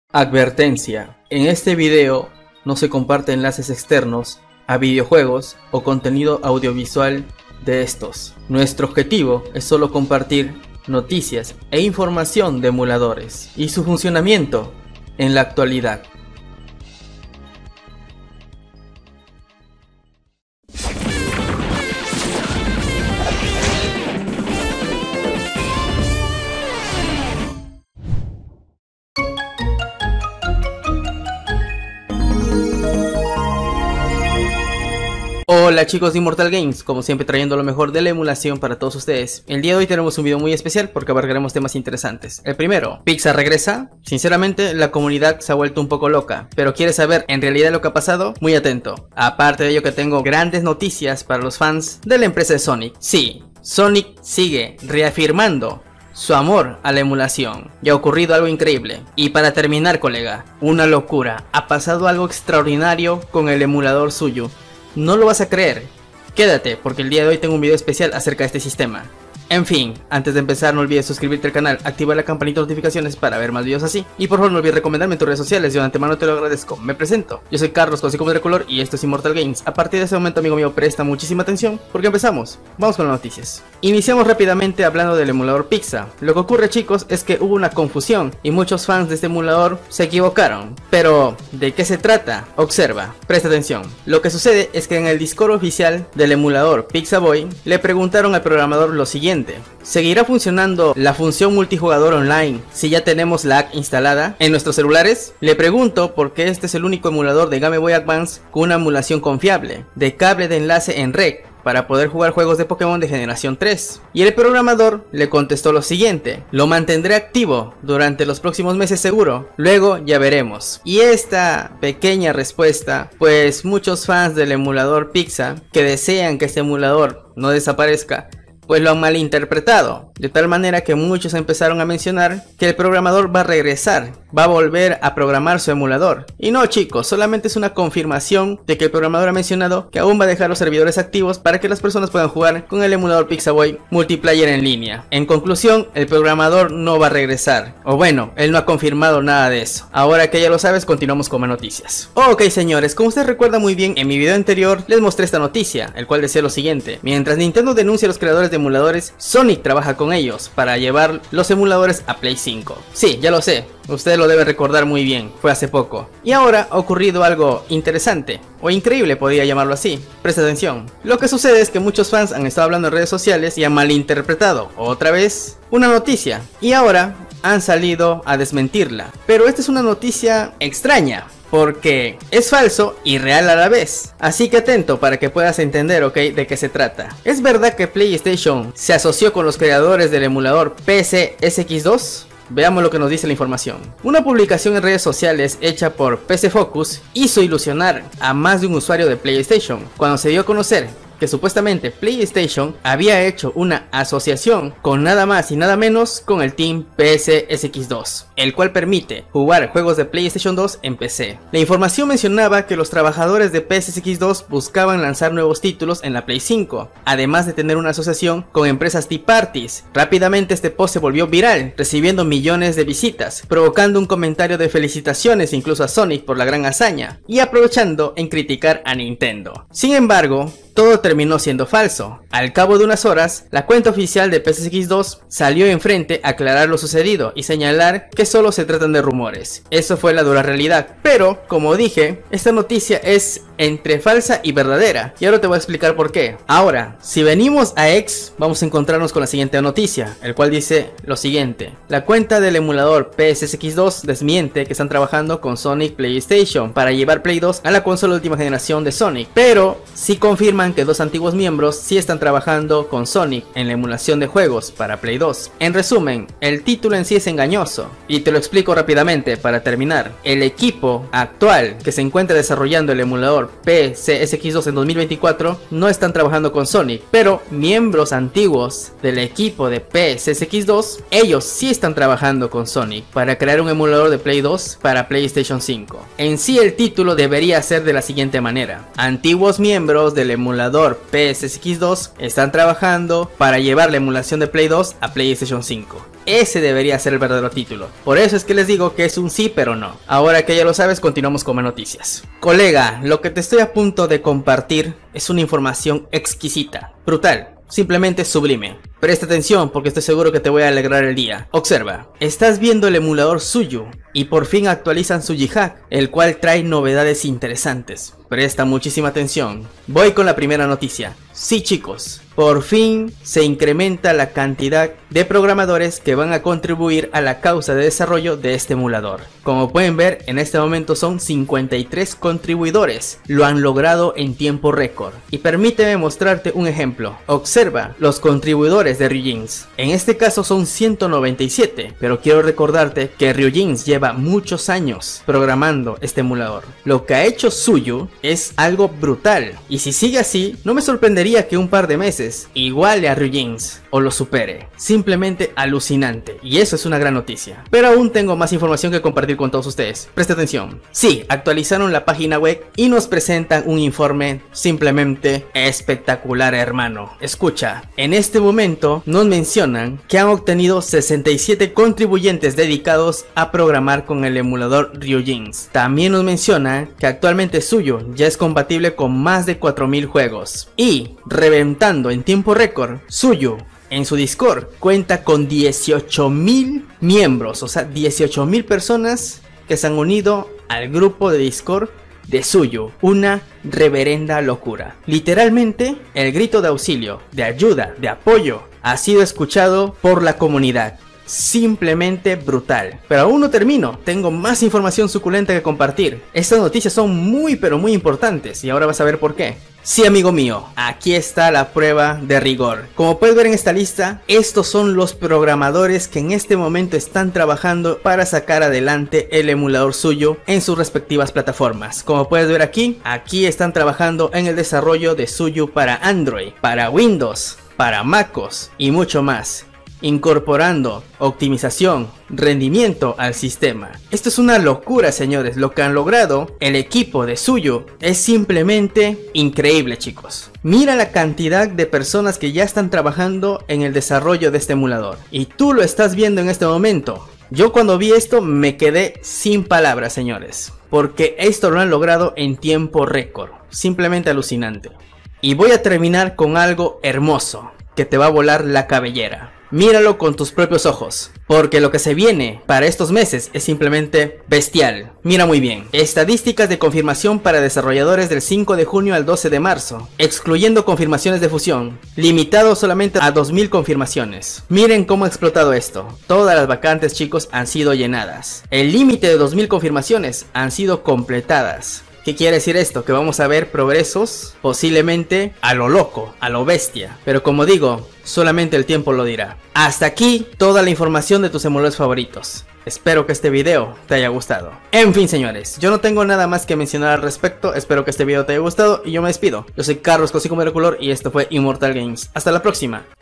Advertencia: en este video no se comparten enlaces externos a videojuegos o contenido audiovisual de estos. Nuestro objetivo es solo compartir noticias e información de emuladores y su funcionamiento en la actualidad. Hola chicos de Immortal Games, como siempre trayendo lo mejor de la emulación para todos ustedes. El día de hoy tenemos un video muy especial porque abarcaremos temas interesantes. El primero, Pixar regresa. Sinceramente la comunidad se ha vuelto un poco loca, pero ¿quieres saber en realidad lo que ha pasado? Muy atento. Aparte de ello que tengo grandes noticias para los fans de la empresa de Sonic. Sí, Sonic sigue reafirmando su amor a la emulación. Ya ha ocurrido algo increíble. Y para terminar, colega, una locura. Ha pasado algo extraordinario con el emulador suyo. No lo vas a creer. Quédate porque el día de hoy tengo un video especial acerca de este sistema. En fin, antes de empezar no olvides suscribirte al canal, activar la campanita de notificaciones para ver más videos así. Y por favor no olvides recomendarme en tus redes sociales, yo de antemano te lo agradezco. Me presento, yo soy Carlos, conocido como Dracolor y esto es Immortal Games. A partir de ese momento, amigo mío, presta muchísima atención porque empezamos. Vamos con las noticias. Iniciamos rápidamente hablando del emulador Pixar. Lo que ocurre, chicos, es que hubo una confusión y muchos fans de este emulador se equivocaron. Pero, ¿de qué se trata? Observa, presta atención. Lo que sucede es que en el Discord oficial del emulador Pixaboy le preguntaron al programador lo siguiente: ¿seguirá funcionando la función multijugador online si ya tenemos la app instalada en nuestros celulares? Le pregunto porque este es el único emulador de Game Boy Advance con una emulación confiable de cable de enlace en red para poder jugar juegos de Pokémon de generación 3. Y el programador le contestó lo siguiente: lo mantendré activo durante los próximos meses seguro, luego ya veremos. Y esta pequeña respuesta, pues muchos fans del emulador Pixar que desean que este emulador no desaparezca, pues lo han malinterpretado, de tal manera que muchos empezaron a mencionar que el programador va a regresar, va a volver a programar su emulador. Y no, chicos, solamente es una confirmación de que el programador ha mencionado que aún va a dejar los servidores activos para que las personas puedan jugar con el emulador Pixaboy multiplayer en línea. En conclusión, el programador no va a regresar, o bueno, él no ha confirmado nada de eso. Ahora que ya lo sabes, continuamos con más noticias. Ok, señores, como ustedes recuerdan muy bien, en mi video anterior les mostré esta noticia, el cual decía lo siguiente: mientras Nintendo denuncia a los creadores de emuladores, Sonic trabaja con ellos para llevar los emuladores a Play 5. Sí, ya lo sé, ustedes lo deben recordar muy bien, fue hace poco. Y ahora ha ocurrido algo interesante, o increíble podría llamarlo así. Presta atención. Lo que sucede es que muchos fans han estado hablando en redes sociales y han malinterpretado otra vez una noticia, y ahora han salido a desmentirla. Pero esta es una noticia extraña, porque es falso y real a la vez. Así que atento para que puedas entender, ok, de qué se trata. ¿Es verdad que PlayStation se asoció con los creadores del emulador PCSX2? Veamos lo que nos dice la información. Una publicación en redes sociales hecha por PC Focus hizo ilusionar a más de un usuario de PlayStation cuando se dio a conocer que supuestamente PlayStation había hecho una asociación con nada más y nada menos con el Team PSX2, el cual permite jugar juegos de PlayStation 2 en PC. La información mencionaba que los trabajadores de PSX2 buscaban lanzar nuevos títulos en la Play 5, además de tener una asociación con empresas Tea Parties. Rápidamente este post se volvió viral, recibiendo millones de visitas, provocando un comentario de felicitaciones incluso a Sonic por la gran hazaña, y aprovechando en criticar a Nintendo. Sin embargo, todo terminó siendo falso. Al cabo de unas horas, la cuenta oficial de PSX2 salió enfrente a aclarar lo sucedido y señalar que solo se tratan de rumores. Eso fue la dura realidad. Pero, como dije, esta noticia es entre falsa y verdadera, y ahora te voy a explicar por qué. Ahora, si venimos a X, vamos a encontrarnos con la siguiente noticia, el cual dice lo siguiente: la cuenta del emulador PSX2 desmiente que están trabajando con Sonic PlayStation para llevar Play 2 a la consola de última generación de Sonic, pero sí confirman que dos antiguos miembros sí están trabajando con Sonic en la emulación de juegos para Play 2. En resumen, el título en sí es engañoso, y te lo explico rápidamente para terminar. El equipo actual que se encuentra desarrollando el emulador PCSX2 en 2024 no están trabajando con Sonic, pero miembros antiguos del equipo de PCSX2, ellos sí están trabajando con Sonic para crear un emulador de Play 2 para PlayStation 5. En sí el título debería ser de la siguiente manera: antiguos miembros del emulador PSX2 están trabajando para llevar la emulación de Play 2 a PlayStation 5. ese debería ser el verdadero título. Por eso es que les digo que es un sí pero no. Ahora que ya lo sabes, continuamos con más noticias. Colega, lo que te estoy a punto de compartir es una información exquisita, brutal, simplemente sublime. Presta atención porque estoy seguro que te voy a alegrar el día. Observa, estás viendo el emulador Suyu y por fin actualizan su Jihad, el cual trae novedades interesantes. Presta muchísima atención. Voy con la primera noticia. Sí chicos, por fin se incrementa la cantidad de programadores que van a contribuir a la causa de desarrollo de este emulador. Como pueden ver, en este momento son 53 contribuidores. Lo han logrado en tiempo récord. Y permíteme mostrarte un ejemplo. Observa los contribuidores de Ryujinx. En este caso son 197, pero quiero recordarte que Ryujinx lleva muchos años programando este emulador. Lo que ha hecho Suyu es algo brutal, y si sigue así, no me sorprendería que un par de meses iguale a Ryujinx o lo supere. Simplemente alucinante, y eso es una gran noticia. Pero aún tengo más información que compartir con todos ustedes. Presta atención. Sí, actualizaron la página web y nos presentan un informe simplemente espectacular, hermano. Escucha, en este momento nos mencionan que han obtenido 67 contribuyentes dedicados a programar con el emulador Ryujinx. También nos menciona que actualmente Suyu ya es compatible con más de 4000 juegos. Y reventando en tiempo récord, Suyu en su Discord cuenta con 18.000 miembros, o sea 18.000 personas que se han unido al grupo de Discord de Suyu. Una reverenda locura. Literalmente el grito de auxilio, de ayuda, de apoyo ha sido escuchado por la comunidad. Simplemente brutal. Pero aún no termino, tengo más información suculenta que compartir. Estas noticias son muy pero muy importantes y ahora vas a ver por qué. Sí, amigo mío, aquí está la prueba de rigor. Como puedes ver en esta lista, estos son los programadores que en este momento están trabajando para sacar adelante el emulador Suyu en sus respectivas plataformas. Como puedes ver aquí están trabajando en el desarrollo de Suyu para Android, para Windows, para MacOS y mucho más, incorporando optimización, rendimiento al sistema. Esto es una locura, señores. Lo que han logrado el equipo de Suyu es simplemente increíble, chicos. Mira la cantidad de personas que ya están trabajando en el desarrollo de este emulador, y tú lo estás viendo en este momento. Yo cuando vi esto me quedé sin palabras, señores, porque esto lo han logrado en tiempo récord. Simplemente alucinante. Y voy a terminar con algo hermoso que te va a volar la cabellera. Míralo con tus propios ojos, porque lo que se viene para estos meses es simplemente bestial. Mira muy bien. Estadísticas de confirmación para desarrolladores del 5 de junio al 12 de marzo, excluyendo confirmaciones de fusión, limitado solamente a 2000 confirmaciones. Miren cómo ha explotado esto. Todas las vacantes, chicos, han sido llenadas. El límite de 2000 confirmaciones han sido completadas. ¿Qué quiere decir esto? Que vamos a ver progresos posiblemente a lo loco, a lo bestia. Pero como digo, solamente el tiempo lo dirá. Hasta aquí toda la información de tus emuladores favoritos. Espero que este video te haya gustado. En fin, señores, yo no tengo nada más que mencionar al respecto. Espero que este video te haya gustado y yo me despido. Yo soy Carlos Cosico Mero Color y esto fue Immortal Games. Hasta la próxima.